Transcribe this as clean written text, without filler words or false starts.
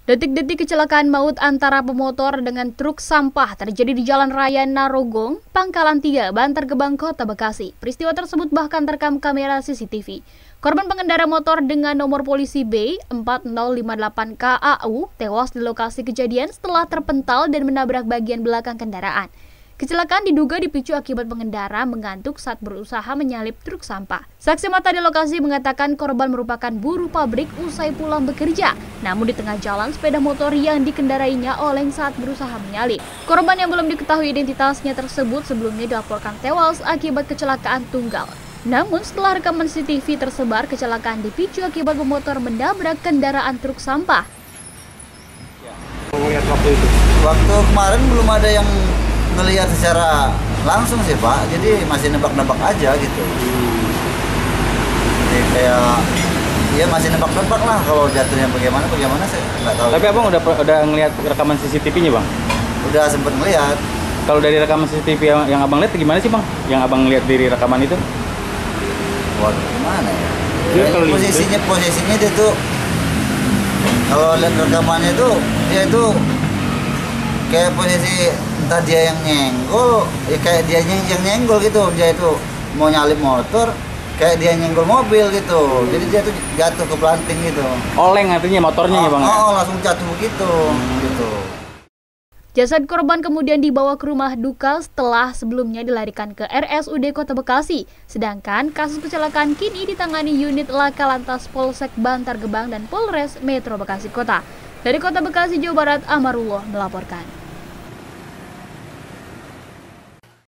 Detik-detik kecelakaan maut antara pemotor dengan truk sampah terjadi di Jalan Raya Narogong, Pangkalan 3, Bantar Gebang, Kota Bekasi. Peristiwa tersebut bahkan terekam kamera CCTV. Korban pengendara motor dengan nomor polisi B4058 KAU tewas di lokasi kejadian setelah terpental dan menabrak bagian belakang kendaraan. Kecelakaan diduga dipicu akibat pengendara mengantuk saat berusaha menyalip truk sampah. Saksi mata di lokasi mengatakan korban merupakan buruh pabrik usai pulang bekerja. Namun di tengah jalan sepeda motor yang dikendarainya oleng saat berusaha menyalip. Korban yang belum diketahui identitasnya tersebut sebelumnya dilaporkan tewas akibat kecelakaan tunggal. Namun setelah rekaman CCTV tersebar, kecelakaan dipicu akibat pemotor menabrak kendaraan truk sampah. Waktu kemarin belum ada yang ngelihat secara langsung sih Pak, jadi masih nebak-nebak aja gitu. Jadi kayak ya masih nebak-nebak lah kalau jatuhnya bagaimana saya nggak tahu. Tapi abang udah ngelihat rekaman CCTV-nya bang? Udah sempet ngelihat. Kalau dari rekaman CCTV yang abang lihat gimana sih bang? Yang abang lihat dari rekaman itu? Waduh, gimana ya? Posisinya dia tuh kalau lihat rekamannya tuh dia itu kayak posisi entah dia yang nyenggol, ya kayak dia yang nyenggol gitu. Dia itu mau nyalip motor, kayak dia nyenggol mobil gitu. Jadi dia tuh jatuh ke planting gitu. Oleng artinya motornya ya bang? Oh, langsung jatuh begitu. Gitu. Jasad korban kemudian dibawa ke rumah duka setelah sebelumnya dilarikan ke RSUD Kota Bekasi. Sedangkan kasus kecelakaan kini ditangani unit Laka Lantas Polsek Bantar Gebang dan Polres Metro Bekasi Kota. Dari Kota Bekasi, Jawa Barat, Amarullah melaporkan.